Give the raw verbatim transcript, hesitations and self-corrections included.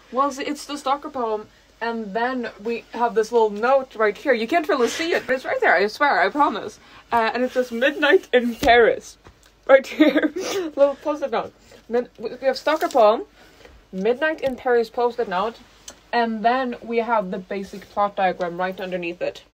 Well, see, it's the stalker poem, and then we have this little note right here. You can't really see it, but it's right there, I swear, I promise. Uh, and it says, Midnight in Paris. Right here. Little post-it note. Mid- we have stalker poem, Midnight in Paris post-it note, and then we have the basic plot diagram right underneath it.